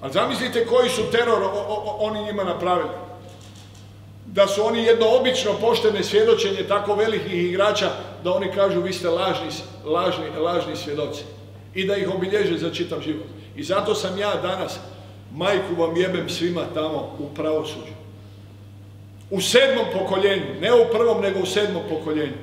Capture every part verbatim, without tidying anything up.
Ali zamislite koji su teror oni njima napravili. Da su oni jedno obično poštene svjedočenje tako velikih igrača da oni kažu vi ste lažni, lažni, lažni svjedoci. I da ih obilježe za čitav život. I zato sam ja danas, majku vam jebem svima tamo u pravosuđu. U sedmom pokoljenju, ne u prvom nego u sedmom pokoljenju.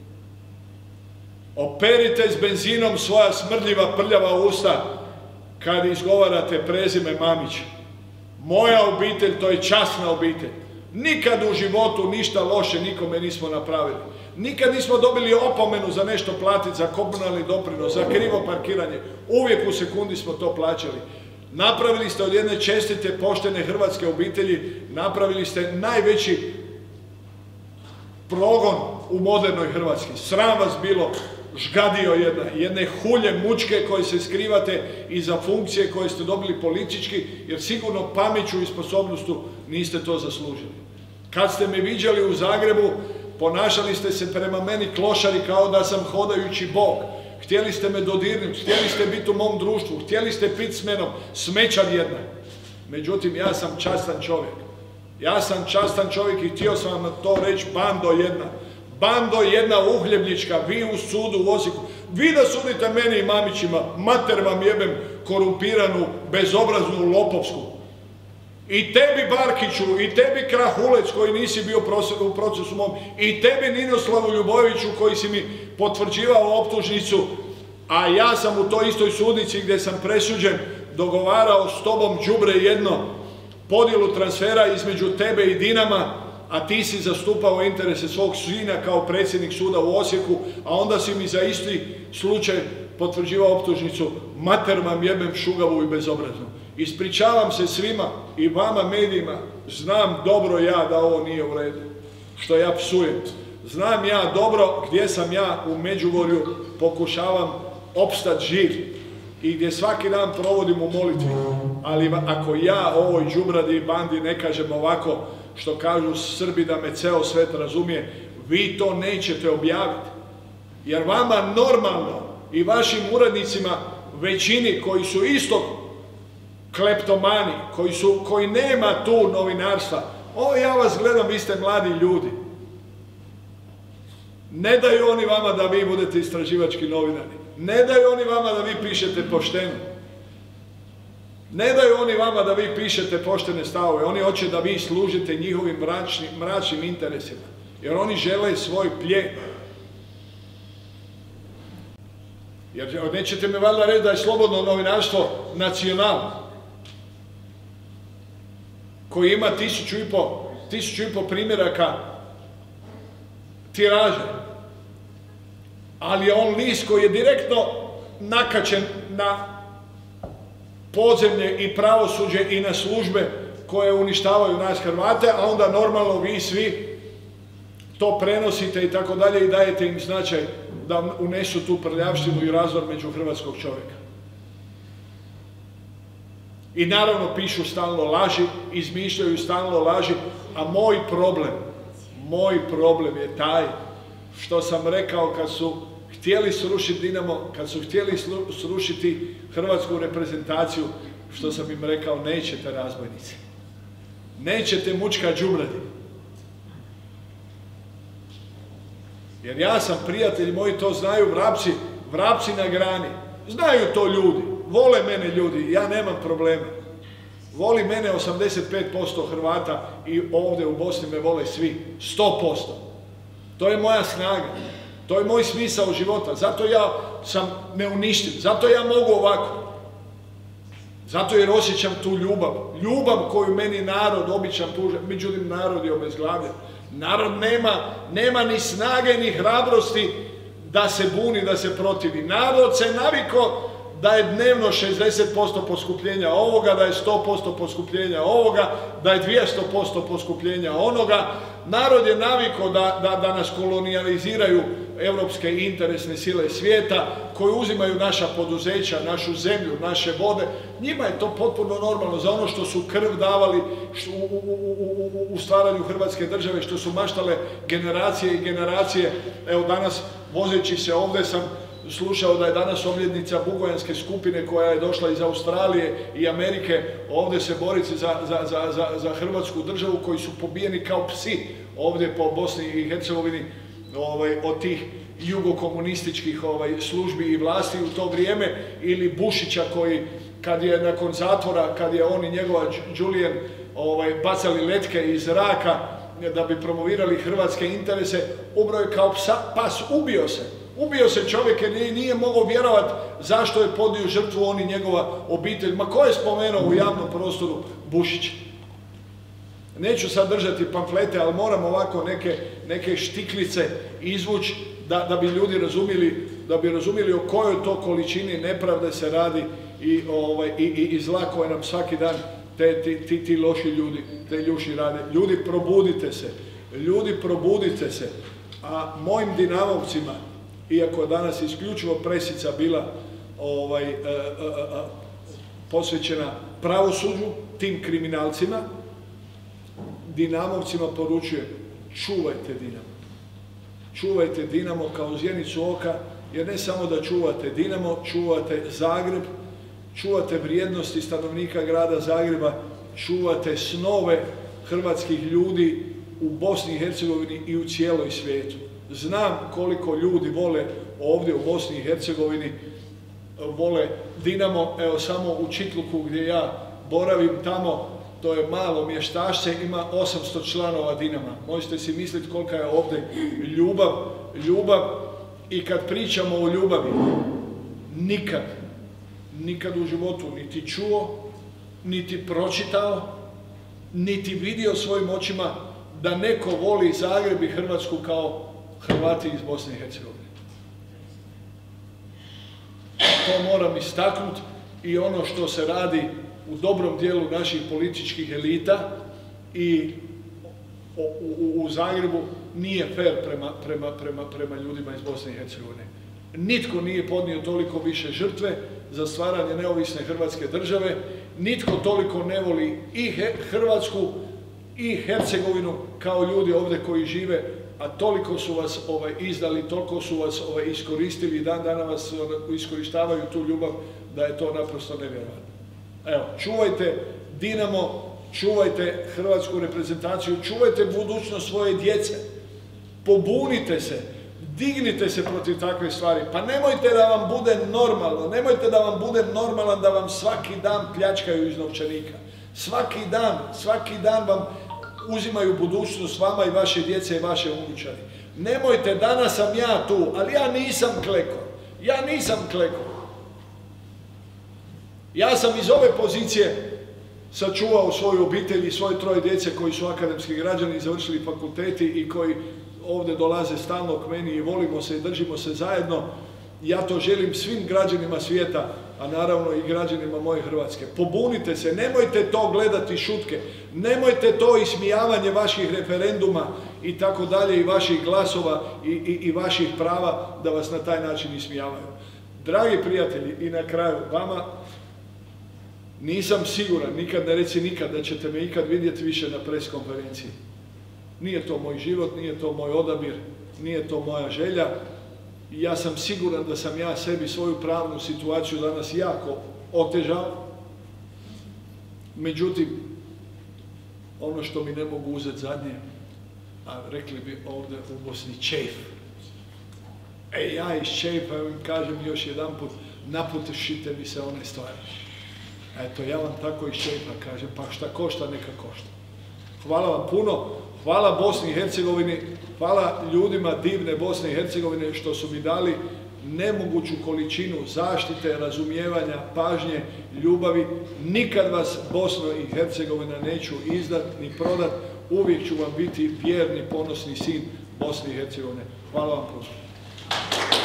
Operite s benzinom svoja smrdljiva prljava usta kad izgovarate prezime Mamić. Moja obitelj, to je časna obitelj. Nikad u životu ništa loše nikome nismo napravili. Nikad nismo dobili opomenu za nešto platiti, za komunalni doprinos, za krivo parkiranje. Uvijek u sekundi smo to plaćali. Napravili ste od jedne čestite, poštene hrvatske obitelji, napravili ste najveći progon u modernoj Hrvatskoj. Sram vas bilo, žgadio jedna, jedne hulje mučke koje se skrivate iza funkcije koje ste dobili politički, jer sigurno pameću i sposobnostu niste to zaslužili. Kad ste me viđali u Zagrebu, ponašali ste se prema meni klošari kao da sam hodajući Bog. Htjeli ste me dodirnuti, htjeli ste biti u mom društvu, htjeli ste piti s menom, smećar jedna. Međutim, ja sam častan čovjek. Ja sam častan čovjek i htio sam vam to reći, bando jedna. Bando jedna uhljebljička, vi u sudu u Osijeku. Vi da sudite meni i Mamićima, mater vam jebem korumpiranu, bezobraznu, lopovsku. I tebi Barkiću, i tebi Krahulec koji nisi bio u procesu mom, i tebi Ninoslavu Ljuboviću koji si mi potvrđivao optužnicu, a ja sam u toj istoj sudnici gdje sam presuđen dogovarao s tobom đubre jedno podjelu transfera između tebe i Dinama, a ti si zastupao interese svog sina kao predsjednik suda u Osijeku, a onda si mi za isti slučaj potvrđivao optužnicu, mater vam jebem šugavu i bezobraznu. Ispričavam se svima i vama medijima, znam dobro ja da ovo nije u redu, što ja psujem. Znam ja dobro gdje sam ja u Međugorju, pokušavam opstat živ i gdje svaki dan provodim u molitvi. Ali ako ja ovoj đubradi i bandi ne kažem ovako, što kažu Srbi da me ceo svet razumije, vi to nećete objaviti. Jer vama normalno i vašim urednicima, većini koji su isto kleptomani, koji, su, koji nema tu novinarstva, ovo ja vas gledam, vi ste mladi ljudi. Ne daju oni vama da vi budete istraživački novinari. Ne daju oni vama da vi pišete pošteno. Ne daju oni vama da vi pišete poštene stavove. Oni hoće da vi služite njihovim mračnim, mračnim interesima. Jer oni žele svoj plijen. Jer nećete me valjda reći da je slobodno novinarstvo nacionalno, koji ima tisuću i po, tisuću i po primjeraka tiraže. Ali je on list koji je direktno nakačen na podzemlje i pravosuđe i na službe koje uništavaju nas Hrvate, a onda normalno vi svi to prenosite i tako dalje i dajete im značaj da unesu tu prljavštinu i razdor među hrvatskog čovjeka. I naravno pišu stalno laži, izmišljaju stalno laži, a moj problem, moj problem je taj što sam rekao kad su htjeli srušiti Dinamo, kad su htjeli srušiti hrvatsku reprezentaciju, što sam im rekao, nećete razbojnici, nećete mučka đubradi. Jer ja sam, prijatelji moji, to znaju vrapci, vrapci na grani, znaju to ljudi, vole mene ljudi, ja nemam problema. Voli mene osamdeset pet posto Hrvata i ovdje u Bosni me vole svi, sto posto. To je moja snaga, to je moj smisao života, zato ja sam neuništiv, zato ja mogu ovako. Zato jer osjećam tu ljubav, ljubav koju meni narod običan pruža, međutim narod je obezglavljen. Narod nema, nema ni snage ni hrabrosti da se buni, da se protivi. Narod se naviko da je dnevno šezdeset posto poskupljenja ovoga, da je sto posto poskupljenja ovoga, da je dvjesto posto poskupljenja onoga. Narod je naviko da, da, da nas kolonijaliziraju evropske interesne sile svijeta, koji uzimaju naša poduzeća, našu zemlju, naše vode. Njima je to potpuno normalno za ono što su krv davali u, u, u, u stvaranju Hrvatske države, što su maštale generacije i generacije. Evo danas, vozeći se ovdje sam slušao da je danas obljetnica bugojanske skupine koja je došla iz Australije i Amerike ovdje se boriti za, za, za, za, za Hrvatsku državu, koji su pobijeni kao psi ovdje po Bosni i Hercegovini ovaj, od tih jugokomunističkih ovaj, službi i vlasti u to vrijeme, ili Bušića koji kad je nakon zatvora, kad je on i njegova Julian ovaj, bacali letke iz zraka da bi promovirali hrvatske interese, umro je kao psa, pas, ubio se. Ubio se čovjek jer nije, nije mogao vjerovati zašto je podnio žrtvu on i njegova obitelj. Ma ko je spomenuo u javnom prostoru Bušića? Neću sad držati pamflete, ali moram ovako neke, neke štiklice izvući da, da bi ljudi razumjeli, da bi razumjeli o kojoj to količini nepravde se radi i, ovaj, i, i, i zla koje nam svaki dan te, ti, ti, ti loši ljudi, te ljuši rade. Ljudi, probudite se. Ljudi, probudite se. A mojim Dinamovcima, iako danas isključivo presica bila ovaj, a, a, a, posvećena pravosuđu, tim kriminalcima, Dinamovcima poručujem, čuvajte Dinamo. Čuvajte Dinamo kao zjenicu oka, jer ne samo da čuvate Dinamo, čuvate Zagreb, čuvate vrijednosti stanovnika grada Zagreba, čuvate snove hrvatskih ljudi u Bosni i Hercegovini i u cijeloj svijetu. Znam koliko ljudi vole ovdje u Bosni i Hercegovini, vole Dinamo, evo samo u Čitluku gdje ja boravim tamo, to je malo mještašce, ima osamsto članova Dinama. Možete si misliti kolika je ovdje ljubav, ljubav i kad pričamo o ljubavi, nikad, nikad u životu niti čuo, niti pročitao, niti vidio svojim očima da neko voli Zagreb i Hrvatsku kao Hrvati iz Bosne i Hercegovine. To moram istaknuti i ono što se radi u dobrom dijelu naših političkih elita i u, u, u Zagrebu nije fair prema, prema, prema, prema ljudima iz Bosne i Hercegovine. Nitko nije podnio toliko više žrtve za stvaranje neovisne Hrvatske države, nitko toliko ne voli i He, Hrvatsku i Hercegovinu kao ljudi ovdje koji žive, a toliko su vas ovaj, izdali, toliko su vas ovaj, iskoristili i dan dana vas ovaj, iskorištavaju tu ljubav da je to naprosto nevjerojatno. Evo, čuvajte Dinamo, čuvajte hrvatsku reprezentaciju, čuvajte budućnost svoje djece, pobunite se, dignite se protiv takve stvari, pa nemojte da vam bude normalno, nemojte da vam bude normalan da vam svaki dan pljačkaju iz novčanika, svaki dan, svaki dan vam uzimaju budućnost vama i vaše djece i vaše unučari. Nemojte, danas sam ja tu, ali ja nisam kleko, ja nisam kleko. Ja sam iz ove pozicije sačuvao svoju obitelj i svoje troje djece koji su akademski građani, završili fakulteti i koji ovdje dolaze stalno k meni i volimo se i držimo se zajedno. Ja to želim svim građanima svijeta, a naravno i građanima moje Hrvatske. Pobunite se, nemojte to gledati šutke, nemojte to ismijavanje vaših referenduma i tako dalje i vaših glasova i, i, i vaših prava da vas na taj način ismijavaju. Dragi prijatelji, i na kraju vama, nisam siguran, nikad ne reci nikad, da ćete me ikad vidjeti više na pres konferenciji. Nije to moj život, nije to moj odabir, nije to moja želja. Ja sam siguran da sam ja sebi svoju pravnu situaciju danas jako otežao. Međutim, ono što mi ne mogu uzeti zadnje, a rekli bi ovdje u Bosni čejf. E ja iz čejfa im kažem još jedan put, naputešite mi se one stvari. Eto, ja vam tako iz čejfa kažem, pa šta košta, neka košta. Hvala vam puno, hvala Bosni i Hercegovini, hvala ljudima divne Bosne i Hercegovine što su mi dali nemoguću količinu zaštite, razumijevanja, pažnje, ljubavi. Nikad vas Bosna i Hercegovina neću izdat ni prodat, uvijek ću vam biti vjerni, ponosni sin Bosne i Hercegovine. Hvala vam puno.